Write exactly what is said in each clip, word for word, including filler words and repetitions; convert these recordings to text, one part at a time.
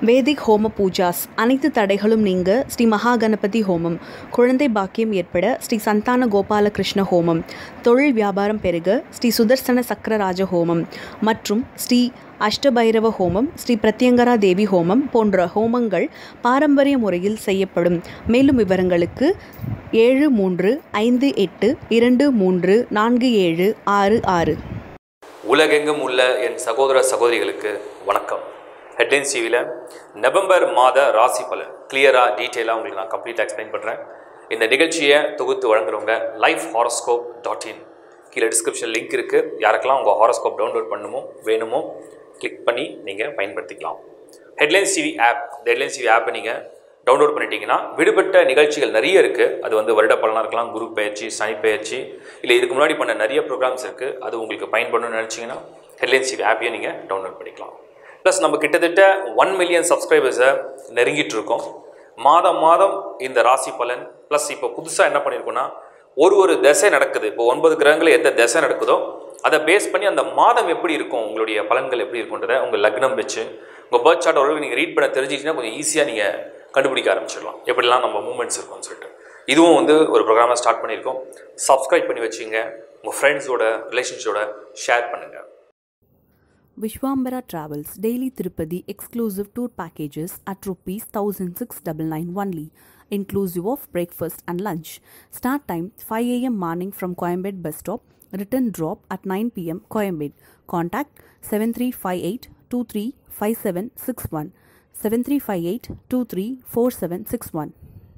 வேதிக் ஹோம பூஜாஸ் அனைத்து தடைகளும் நீங்க ஸ்ரீ மகாகணபதி ஹோமம், குழந்தை பாக்கியம் ஏற்பட ஸ்ரீ சந்தான கோபால கிருஷ்ண ஹோமம், தொழில் வியாபாரம் பெருக ஸ்ரீ சுதர்சன சக்கரராஜ ஹோமம் மற்றும் ஸ்ரீ அஷ்டபைரவ ஹோமம், ஸ்ரீ பிரத்யங்கரா தேவி ஹோமம் போன்ற ஹோமங்கள் பாரம்பரிய முறையில் செய்யப்படும். மேலும் விவரங்களுக்கு ஏழு மூன்று ஐந்து எட்டு இரண்டு மூன்று நான்கு ஏழு ஆறு ஆறு. உலகெங்கும் உள்ள என் சகோதர சகோதரிகளுக்கு வணக்கம். ஹெட்லைன்ஸ் டிவியில் நவம்பர் மாத ராசி பலன் கிளியராக டீட்டெயிலாக உங்களுக்கு நான் கம்ப்ளீட்டாக எக்ஸ்பிளைன் பண்ணுறேன். இந்த நிகழ்ச்சியை தொகுத்து வழங்குறவங்க லைஃப் ஹாரோஸ்கோப் டாட் இன், கீழே டிஸ்கிரிப்ஷன் லிங்க் இருக்குது. யாருக்கெல்லாம் உங்கள் ஹாரோஸ்கோப் டவுன்லோட் பண்ணணுமோ வேணுமோ கிளிக் பண்ணி நீங்கள் பயன்படுத்திக்கலாம். ஹெட்லைன்ஸ் டிவி ஆப், இந்த ஹெட்லைன்ஸ் டிவி ஆப்பை நீங்கள் டவுன்லோட் பண்ணிட்டீங்கன்னா விடுபட்ட நிகழ்ச்சிகள் நிறைய இருக்குது. அது வந்து வருட பலனாக இருக்கலாம், குரு பயிற்சி, சனி பயிற்சி, இல்லை இதுக்கு முன்னாடி பண்ண நிறைய ப்ரோக்ராம்ஸ் இருக்குது. அது உங்களுக்கு பயன்படணும்னு நினச்சிங்கன்னா ஹெட்லைன்ஸ் டிவி ஆப்பையை நீங்கள் டவுன்லோட் பண்ணிக்கலாம். ப்ளஸ் நம்ம கிட்டத்தட்ட ஒன் மில்லியன் சப்ஸ்கிரைபர்ஸை நெருங்கிட்டு இருக்கோம். மாதம் மாதம் இந்த ராசி பலன் ப்ளஸ் இப்போ புதுசாக என்ன பண்ணியிருக்கோன்னா, ஒரு ஒரு தசை நடக்குது. இப்போ ஒன்பது கிரகங்களில் எந்த தசை நடக்குதோ அதை பேஸ் பண்ணி அந்த மாதம் எப்படி இருக்கும், உங்களுடைய பலன்கள் எப்படி இருக்குன்றதை உங்கள் லக்னம் வச்சு உங்கள் பர்த் சார்ட் ஓரளவு நீங்கள் ரீட் பண்ண தெரிஞ்சிக்கிட்டீங்கன்னா கொஞ்சம் ஈஸியாக நீங்கள் கண்டுபிடிக்க ஆரம்பிச்சிடலாம் எப்படிலாம் நம்ம மூமெண்ட்ஸ் இருக்கும்னு சொல்லிட்டு. இதுவும் வந்து ஒரு ப்ரோக்ராமாக ஸ்டார்ட் பண்ணியிருக்கோம். சப்ஸ்கிரைப் பண்ணி வச்சுங்க, உங்கள் ஃப்ரெண்ட்ஸோட ரிலேஷன்ஸோட ஷேர் பண்ணுங்கள். Vishwambara Travels Daily Tirupati exclusive tour packages at rupees one thousand six hundred ninety-nine only, inclusive of breakfast and lunch. Start time five a m morning from Coimbatore bus stop. Return drop at nine p m Coimbatore. Contact seven three five eight two three five seven six one, seven three five eight two three four seven six one.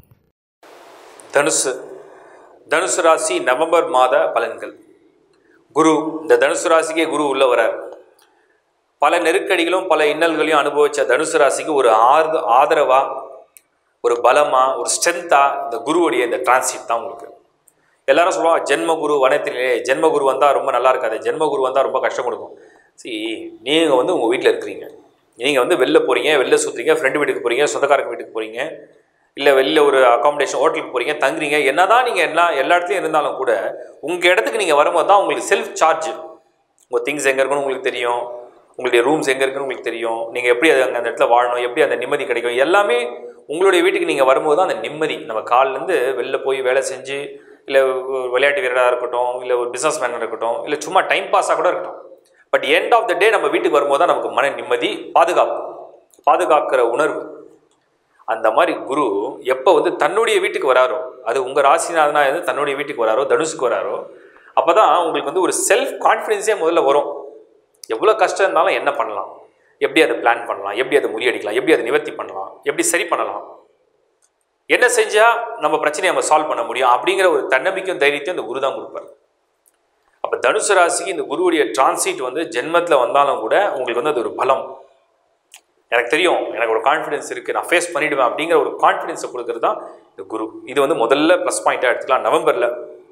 தனுசு தனுசு ராசி November மாத பலன்கள். குரு, இந்த தனுசு ராசிக்கே குரு உள்ள வரார். பல நெருக்கடிகளும் பல இன்னல்களையும் அனுபவித்த தனுசு ராசிக்கு ஒரு ஆறு ஆதரவாக, ஒரு பலமாக, ஒரு ஸ்ட்ரென்த்தாக இந்த குருவுடைய இந்த டிரான்சிட் தான் உங்களுக்கு. எல்லாரும் சொல்லுவாங்க ஜென்மகுரு வனத்திலே, ஜென்மகுரு வந்தால் ரொம்ப நல்லா இருக்காது, ஜென்மகுரு வந்தால் ரொம்ப கஷ்டம் கொடுக்கும். சரி, நீங்கள் வந்து உங்கள் வீட்டில் இருக்கிறீங்க, நீங்கள் வந்து வெளில போகிறீங்க, வெளில சுற்றுறீங்க, ஃப்ரெண்டு வீட்டுக்கு போகிறீங்க, சொந்தக்காரங்க வீட்டுக்கு போகிறீங்க, இல்லை வெளில ஒரு அகாமடேஷன் ஹோட்டலுக்கு போகிறீங்க, தங்குறீங்க. என்ன தான் நீங்கள் எல்லா எல்லா இடத்துலையும் இருந்தாலும் கூட உங்கள் இடத்துக்கு நீங்கள் வரும்போது தான் உங்களுக்கு செல்ஃப் சார்ஜ். உங்கள் திங்ஸ் எங்கே இருக்குன்னு உங்களுக்கு தெரியும், உங்களுடைய ரூம்ஸ் எங்கே இருக்குன்னு உங்களுக்கு தெரியும், நீங்கள் எப்படி அது அங்கே அந்த இடத்துல வாழணும், எப்படி அந்த நிம்மதி கிடைக்கும், எல்லாமே உங்களுடைய வீட்டுக்கு நீங்கள் வரும்போது தான் அந்த நிம்மதி. நம்ம காலிலேருந்து வெளில போய் வேலை செஞ்சு, இல்லை விளையாட்டு வீரராக இருக்கட்டும், இல்லை ஒரு பிஸ்னஸ் மேனாக இருக்கட்டும், இல்லை சும்மா டைம் பாஸாக கூட இருக்கட்டும், but end of the day நம்ம வீட்டுக்கு வரும்போது தான் நமக்கு மன நிம்மதி, பாதுகாப்பு, பாதுகாக்கிற உணர்வு. அந்த மாதிரி குரு எப்போ வந்து தன்னுடைய வீட்டுக்கு வராரோ, அது உங்கள் ராசிநாதனா இருந்து தன்னுடைய வீட்டுக்கு வராரோ, தனுசுக்கு வராரோ, அப்போ தான் உங்களுக்கு வந்து ஒரு செல்ஃப் கான்ஃபிடென்ஸே முதல்ல வரும். எவ்வளோ கஷ்டம் இருந்தாலும் என்ன பண்ணலாம், எப்படி அதை பிளான் பண்ணலாம், எப்படி அதை முறியடிக்கலாம், எப்படி அதை நிவர்த்தி பண்ணலாம், எப்படி சரி பண்ணலாம், என்ன செஞ்சால் நம்ம பிரச்சனையை நம்ம சால்வ் பண்ண முடியும் அப்படிங்கிற ஒரு தன்னம்பிக்கையும் தைரியத்தையும் இந்த குரு தான் கொடுப்பார். அப்போ தனுசு ராசிக்கு இந்த குருவுடைய டிரான்சிட் வந்து ஜென்மத்தில் வந்தாலும் கூட உங்களுக்கு வந்து அது ஒரு பலம். எனக்கு தெரியும், எனக்கு ஒரு கான்ஃபிடென்ஸ் இருக்குது, நான் ஃபேஸ் பண்ணிவிடுவேன் அப்படிங்கிற ஒரு கான்ஃபிடென்ஸை கொடுக்குறது தான் இந்த குரு. இது வந்து முதல்ல ப்ளஸ் பாயிண்ட்டாக எடுத்துக்கலாம். நவம்பரில்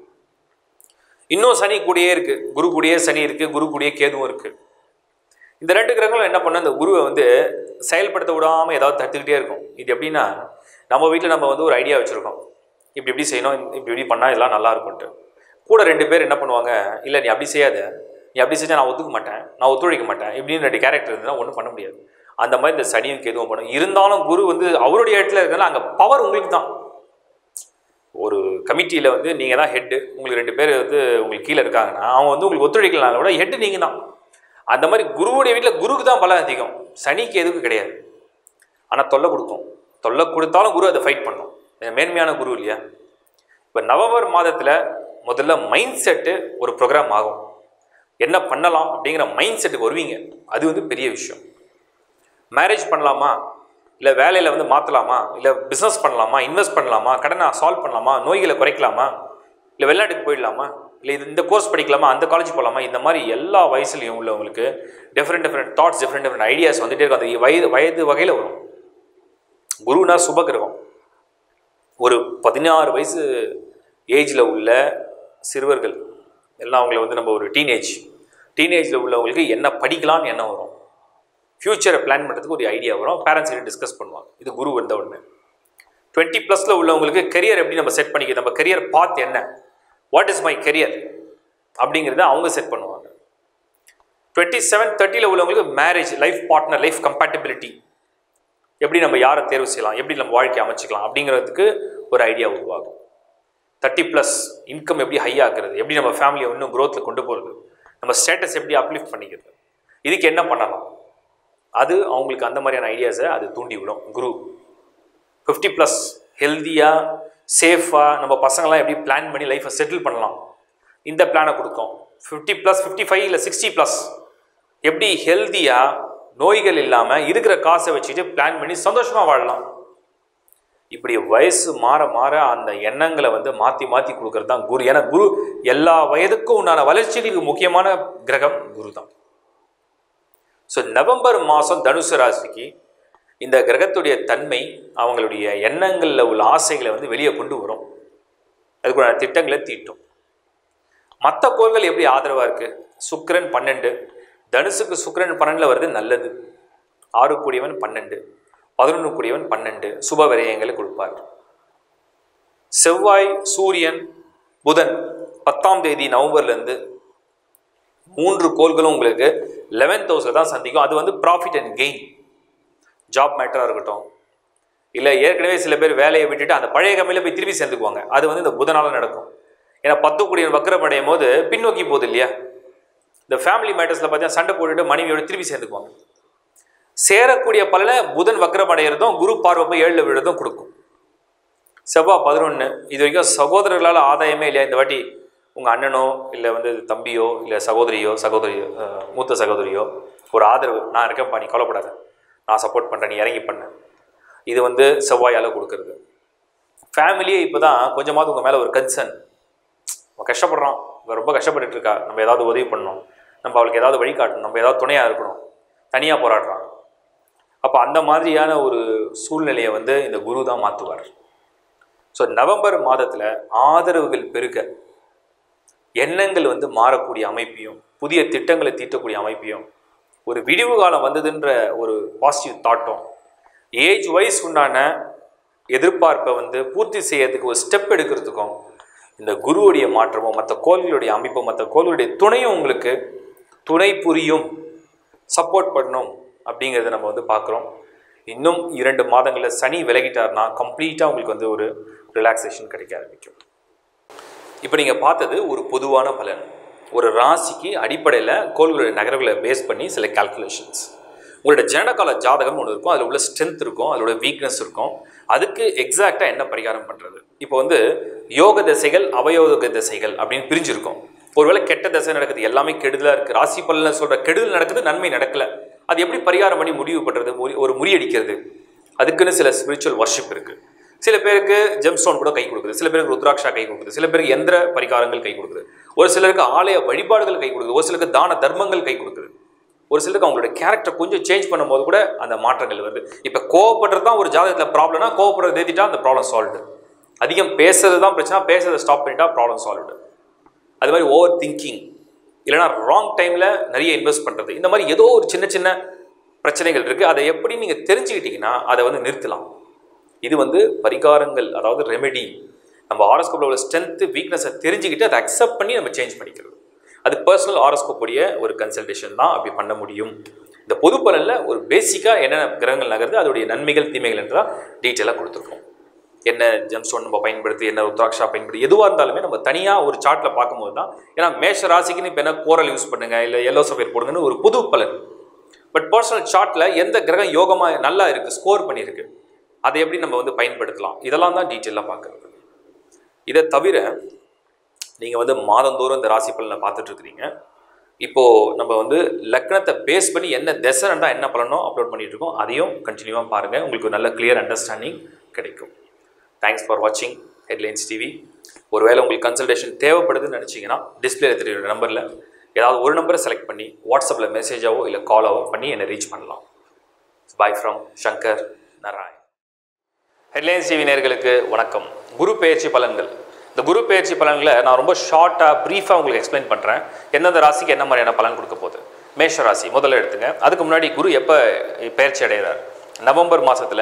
இன்னும் சனி கூடயே இருக்குது, குரு கூடயே சனி இருக்குது, குரு கூடயே கேதுவும் இருக்குது. இந்த ரெண்டு கிரகங்களும் என்ன பண்ண, இந்த குருவை வந்து செயல்படுத்த விடாமல் ஏதாவது தடுத்துக்கிட்டே இருக்கும். இது எப்படின்னா, நம்ம வீட்டில் நம்ம வந்து ஒரு ஐடியா வச்சுருக்கோம், இப்படி இப்படி செய்யணும், இப்படி இப்படி பண்ணால் இதெல்லாம் நல்லா இருக்கும்ட்டு. கூட ரெண்டு பேர் என்ன பண்ணுவாங்க, இல்லை நீ அப்படி செய்யாத, நீ அப்படி செஞ்சால் நான் ஒத்துக்க மாட்டேன், நான் ஒத்துழைக்க மாட்டேன், இப்படின்னு ரெண்டு கேரக்டர் இருந்ததுன்னா ஒன்றும் பண்ண முடியாது. அந்த மாதிரி இந்த சனியும் கேதுவும் பண்ணும். இருந்தாலும் குரு வந்து அவருடைய இடத்துல இருக்கிறதுனால அங்கே பவர் உங்களுக்கு தான். ஒரு கமிட்டியில் வந்து நீங்கள் தான் ஹெட்டு, உங்களுக்கு ரெண்டு பேர் வந்து உங்களுக்கு கீழே இருக்காங்கன்னா அவங்க வந்து உங்களுக்கு ஒத்துழைக்கலனால கூட ஹெட்டு நீங்கள் தான். அந்த மாதிரி குருவுடைய வீட்டில் குருக்கு தான் பலம் அதிகம், சனிக்கு எதுக்கும் கிடையாது. ஆனால் தொல்லை கொடுக்கும், தொல்லை கொடுத்தாலும் குரு அதை ஃபைட் பண்ணும். மேன்மையான குரு இல்லையா? இப்போ நவம்பர் மாதத்தில் முதல்ல மைண்ட் செட்டு ஒரு ப்ரோக்ராம் ஆகும். என்ன பண்ணலாம் அப்படிங்கிற மைண்ட் செட்டுக்கு வருவீங்க. அது வந்து பெரிய விஷயம். மேரேஜ் பண்ணலாமா, இல்லை வேலையில் வந்து மாற்றலாமா, இல்லை பிஸ்னஸ் பண்ணலாமா, இன்வெஸ்ட் பண்ணலாமா, கடனை சால்வ் பண்ணலாமா, நோய்களை குறைக்கலாமா, இல்லை வெளிநாட்டுக்கு போயிடலாமா, இல்லை இது இந்த கோர்ஸ் படிக்கலாமா, அந்த காலேஜ் போகலாமா, இந்த மாதிரி எல்லா வயசுலையும் உள்ளவங்களுக்கு different different thoughts, different different ideas வந்துகிட்டே இருக்கும். அந்த வயது வயது வகையில் வரும். குருனா சுபகிரகம். ஒரு பதினாறு வயசு ஏஜில் உள்ள சிறுவர்கள் எல்லாம் அவங்கள வந்து நம்ம ஒரு டீனேஜ் டீனேஜில் உள்ளவங்களுக்கு என்ன படிக்கலான்னு என்ன வரும், ஃப்யூச்சரை பிளான் பண்ணுறதுக்கு ஒரு ஐடியா வரும். பேரண்ட்ஸ் கிட்ட டிஸ்கஸ் பண்ணுவாங்க. இது குரு வந்த உடனே டுவெண்ட்டி ப்ளஸில் உள்ளவங்களுக்கு கெரியர் எப்படி நம்ம செட் பண்ணிக்க, நம்ம கெரியர் பாத் என்ன, வாட் இஸ் மை கெரியர் அப்படிங்கிறத அவங்க செட் பண்ணுவாங்க. டுவெண்ட்டி செவன் தேர்ட்டியில் உள்ளவங்களுக்கு marriage, life partner, life compatibility, எப்படி நம்ம யாரை தேர்வு செய்யலாம், எப்படி நம்ம வாழ்க்கையை அமைச்சிக்கலாம் அப்படிங்கிறதுக்கு ஒரு ஐடியா உருவாகும். தேர்ட்டி ப்ளஸ் இன்கம் எப்படி ஹை ஆக்குறது, எப்படி நம்ம ஃபேமிலியை இன்னும் க்ரோத்தில் கொண்டு போகிறது, நம்ம ஸ்டேட்டஸ் எப்படி அப்லிஃப்ட் பண்ணிக்கிறது, இதுக்கு என்ன பண்ணலாம், அது அவங்களுக்கு அந்த மாதிரியான ஐடியாஸை அது தூண்டி விடும் குரு. ஃபிஃப்டி ப்ளஸ் ஹெல்த்தியாக சேஃபாக நம்ம பசங்களாம் எப்படி பிளான் பண்ணி லைஃப்பை செட்டில் பண்ணலாம், இந்த பிளானை கொடுக்கும். ஃபிஃப்டி ப்ளஸ் ஃபிஃப்டி ஃபைவ் இல்லை சிக்ஸ்டி ப்ளஸ் எப்படி ஹெல்த்தியாக நோய்கள் இல்லாமல் இருக்கிற காசை வச்சுட்டு பிளான் பண்ணி சந்தோஷமாக வாழலாம். இப்படி வயசு மாற மாற அந்த எண்ணங்களை வந்து மாற்றி மாற்றி கொடுக்கறது தான் குரு. ஏன்னா குரு எல்லா வயதுக்கும் உண்டான வளர்ச்சிகளுக்கு முக்கியமான கிரகம் குரு தான். ஸோ நவம்பர் மாதம் தனுசு ராசிக்கு இந்த கிரகத்துடைய தன்மை அவங்களுடைய எண்ணங்களில் உள்ள ஆசைகளை வந்து வெளியே கொண்டு வரும், அதுக்குள்ள திட்டங்களை தீட்டும். மற்ற கோள்கள் எப்படி ஆதரவாக இருக்குது, சுக்கிரன் பன்னெண்டு, தனுசுக்கு சுக்கிரன் பன்னெண்டில் வருது நல்லது, ஆறு கூடியவன் பன்னெண்டு, பதினொன்று கூடியவன் பன்னெண்டு, சுப விரயங்களை கொடுப்பார். செவ்வாய் சூரியன் புதன் பத்தாம் தேதி நவம்பர்லேருந்து மூன்று கோள்களும் உங்களுக்கு லெவன்த் ஹவுஸில் தான் சந்திக்கும். அது வந்து ப்ராஃபிட் அண்ட் கெயின், ஜாப் மேட்டராக இருக்கட்டும், இல்லை ஏற்கனவே சில பேர் வேலையை விட்டுட்டு அந்த பழைய கம்பெனியில் போய் திரும்பி சேர்ந்துக்குவாங்க, அது வந்து இந்த புதனால் நடக்கும். ஏன்னா பத்து கூடிய வக்கரம் அடையும் போது பின்னோக்கி போகுது இல்லையா, இந்த ஃபேமிலி மேட்டர்ஸில் பார்த்தீங்கன்னா சண்டை போட்டுட்டு மனைவியோட திரும்பி சேர்ந்துக்குவாங்க. சேரக்கூடிய பலனை புதன் வக்கரம் அடைகிறதும் குரு பார்வை போய் ஏழில் விழுறதும் கொடுக்கும். செவ்வாய் பதினொன்று, இது வரைக்கும் சகோதரர்களால் ஆதாயமே இல்லையா, இந்த வாட்டி உங்கள் அண்ணனோ இல்லை வந்து தம்பியோ இல்லை சகோதரியோ சகோதரியோ மூத்த சகோதரியோ ஒரு ஆதரவு, நான் இருக்கேன்ப்பா நீ கவலைப்படாத, நான் சப்போர்ட் பண்ணுறேன், நீ இறங்கி பண்ண, இது வந்து செவ்வாயால் கொடுக்கறது. ஃபேமிலியே இப்போ தான் கொஞ்சமாவது உங்கள் மேலே ஒரு கன்சர்ன், அவன் கஷ்டப்படுறான், இவன் ரொம்ப கஷ்டப்பட்டுட்டு இருக்கா, நம்ம ஏதாவது உதவி பண்ணணும், நம்ம அவளுக்கு ஏதாவது வழிகாட்டணும், நம்ம ஏதாவது துணையாக இருக்கணும், தனியாக போராடுறான். அப்போ அந்த மாதிரியான ஒரு சூழ்நிலையை வந்து இந்த குரு தான் மாற்றுவார். ஸோ நவம்பர் மாதத்தில் ஆதரவுகள் பெருக, எண்ணங்கள் வந்து மாறக்கூடிய அமைப்பையும் புதிய திட்டங்களை தீட்டக்கூடிய அமைப்பையும், ஒரு விடிவு காலம் வந்ததுன்ற ஒரு பாசிட்டிவ் தாட்டும், ஏஜ் வைஸ் உண்டான எதிர்பார்ப்பை வந்து பூர்த்தி செய்யறதுக்கு ஒரு ஸ்டெப் எடுக்கிறதுக்கும் இந்த குருவுடைய மாற்றமும் மற்ற கோள்களுடைய அமைப்பும் மற்ற கோள்களுடைய துணையும் உங்களுக்கு துணை புரியும், சப்போர்ட் பண்ணணும் அப்படிங்கிறத நம்ம வந்து பார்க்குறோம். இன்னும் இரண்டு மாதங்களில் சனி விலகிட்டார்னா கம்ப்ளீட்டாக உங்களுக்கு வந்து ஒரு ரிலாக்ஸேஷன் கிடைக்க ஆரம்பிக்கும். இப்போ நீங்கள் பார்த்தது ஒரு பொதுவான பலன், ஒரு ராசிக்கு அடிப்படையில் கோள்களுடைய நகர்வுகளை பேஸ் பண்ணி சில கால்குலேஷன்ஸ். உங்களோட ஜனனகால ஜாதகம் ஒன்று இருக்கும், அதில் உள்ள ஸ்ட்ரென்த் இருக்கும், அதோட வீக்னஸ் இருக்கும், அதுக்கு எக்ஸாக்டாக என்ன பரிகாரம் பண்ணுறது. இப்போ வந்து யோக திசைகள் அவயோக திசைகள் அப்படின்னு பிரிஞ்சிருக்கும். ஒருவேளை கெட்ட திசை நடக்குது, எல்லாமே கெடுதலாக இருக்குது, ராசி பலன் சொல்கிற கெடுதல் நடக்குது, நன்மை நடக்கலை, அது எப்படி பரிகாரம் பண்ணி முடிவு பண்ணுறது, ஒரு முறியடிக்கிறது, அதுக்குன்னு சில ஸ்பிரிச்சுவல் வர்ஷிப் இருக்குது. சில பேருக்கு ஜெம் ஸ்டோன் கூட கை கொடுக்குது, சில பேருக்கு ருத்ராட்சா கை கொடுக்குது, சில பேருக்கு எந்திர பரிகாரங்கள் கை கொடுக்குது, ஒரு சிலருக்கு ஆலய வழிபாடுகள் கை கொடுக்குது, ஒரு சிலருக்கு தான தர்மங்கள் கை கொடுக்குது, ஒரு சிலருக்கு அவங்களோட கேரக்டர் கொஞ்சம் சேஞ்ச் பண்ணும்போது கூட அந்த மாற்றங்கள் வருது. இப்போ கோவப்படுறது தான் ஒரு ஜாதகத்தில் ப்ராப்ளம்னா கோவப்படுறது ஏற்றிட்டா அந்த ப்ராப்ளம் சால்வ்டு. அதிகம் பேசுறது தான் பிரச்சனை, பேசுறதை ஸ்டாப் பண்ணிட்டா ப்ராப்ளம் சால்வ்டு. அது மாதிரி ஓவர் திங்கிங், இல்லைனா ராங் டைமில் நிறைய இன்வெஸ்ட் பண்ணுறது, இந்த மாதிரி ஏதோ ஒரு சின்ன சின்ன பிரச்சனைகள் இருக்குது. அதை எப்படி நீங்கள் தெரிஞ்சுக்கிட்டீங்கன்னா அதை வந்து நிறுத்தலாம். இது வந்து பரிகாரங்கள், அதாவது ரெமெடி. நம்ம ஹாரோஸ்கோப்பில் உள்ள ஸ்ட்ரென்த்து வீக்னஸை தெரிஞ்சுக்கிட்டு அதை அக்செப்ட் பண்ணி நம்ம சேஞ்ச் பண்ணிக்கிறது. அது பர்சனல் ஹாரோஸ்கோப்புடைய ஒரு கன்சல்டேஷன் தான் அப்படி பண்ண முடியும். இந்த பொது பலனில் ஒரு பேசிக்காக என்னென்ன கிரகங்கள் நகருது, அதோடைய நன்மைகள் தீமைகள் என்று தான் டீட்டெயிலாக கொடுத்துருக்கோம். என்ன ஜெம்ஸ்டோன் நம்ம பயன்படுத்தி, என்ன ருத்ராட்சா பயன்படுத்தி, எதுவாக இருந்தாலுமே நம்ம தனியாக ஒரு சார்ட்டில் பார்க்கும்போது தான், ஏன்னா மேஷ ராசிக்குன்னு இப்போ என்ன கோரல் யூஸ் பண்ணுங்கள், இல்லை எல்லோ சஃபேர் போடுங்கன்னு ஒரு புது பலன். பட் பர்சனல் சார்ட்டில் எந்த கிரகம் யோகமாக நல்லா இருக்குது, ஸ்கோர் பண்ணியிருக்கு, அதை எப்படி நம்ம வந்து பயன்படுத்தலாம், இதெல்லாம் தான் டீட்டெயிலாக பார்க்குறது. இதை தவிர நீங்கள் வந்து மாதந்தோறும் இந்த ராசி பலனை பார்த்துட்ருக்கிறீங்க. இப்போது நம்ம வந்து லக்னத்தை பேஸ் பண்ணி என்ன தசைன்னா என்ன பலனோ அப்லோட் பண்ணிகிட்டு இருக்கோம், அதையும் கண்டினியூவாக பாருங்கள், உங்களுக்கு நல்ல கிளியர் அண்டர்ஸ்டாண்டிங் கிடைக்கும். தேங்க்ஸ் ஃபார் வாட்சிங் ஹெட்லைன்ஸ் டிவி. ஒருவேளை உங்களுக்கு கன்சல்டேஷன் தேவைப்படுதுன்னு நினச்சிங்கன்னா டிஸ்பிளே தெரிய நம்பரில் ஏதாவது ஒரு நம்பரை செலக்ட் பண்ணி வாட்ஸ்அப்பில் மெசேஜாவோ இல்லை காலாவோ பண்ணி என்னை ரீச் பண்ணலாம். Bye from Shankar Narayan. Headlines TV நேயர்களுக்கு வணக்கம். குரு பெயர்ச்சி பலன்கள். இந்த குரு பெயர்ச்சி பலன்களை நான் ரொம்ப ஷார்ட்டாக ப்ரீஃபாக உங்களுக்கு எக்ஸ்பிளைன் பண்ணுறேன். எந்தெந்த ராசிக்கு என்ன மாதிரியான பலன் கொடுக்க போகுது. மேஷ ராசி முதல்ல எடுத்துங்க. அதுக்கு முன்னாடி குரு எப்போ பெயர்ச்சி அடைகிறார்? நவம்பர் மாதத்தில்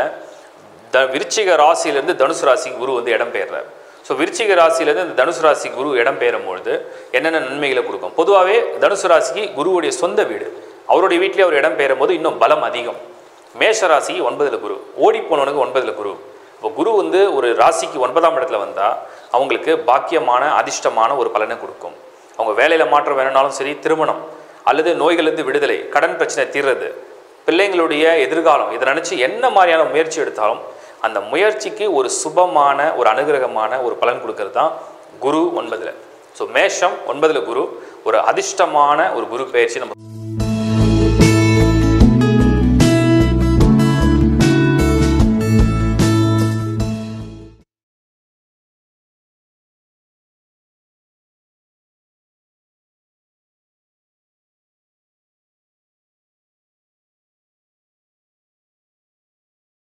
த விருச்சிக ராசியிலேருந்து தனுசு ராசிக்கு குரு வந்து இடம் பெயர்றார். ஸோ விருச்சிக ராசியிலேருந்து இந்த தனுசு ராசிக்கு குரு இடம் பெயரும் பொழுது என்னென்ன நன்மைகளை கொடுக்கும்? பொதுவாகவே தனுசு ராசிக்கு குருவுடைய சொந்த வீடு, அவருடைய வீட்டிலே அவர் இடம் பெயரும் போது இன்னும் பலம் அதிகம். மேஷ ராசி ஒன்பதில் குரு, ஓடி போனவனுக்கு ஒன்பதில் குரு. இப்போ குரு வந்து ஒரு ராசிக்கு ஒன்பதாம் இடத்துல வந்தால் அவங்களுக்கு பாக்கியமான அதிர்ஷ்டமான ஒரு பலனை கொடுக்கும். அவங்க வேலையில் மாற்றம் வேணும்னாலும் சரி, திருமணம் அல்லது நோய்களிலிருந்து விடுதலை, கடன் பிரச்சனை தீர்றது, பிள்ளைங்களுடைய எதிர்காலம், இதை நினச்சி என்ன மாதிரியான முயற்சி எடுத்தாலும் அந்த முயற்சிக்கு ஒரு சுபமான ஒரு அனுகிரகமான ஒரு பலன் கொடுக்கறது தான் குரு ஒன்பதில். ஸோ மேஷம் ஒன்பதில் குரு, ஒரு அதிர்ஷ்டமான ஒரு குரு பயிற்சி நம்ம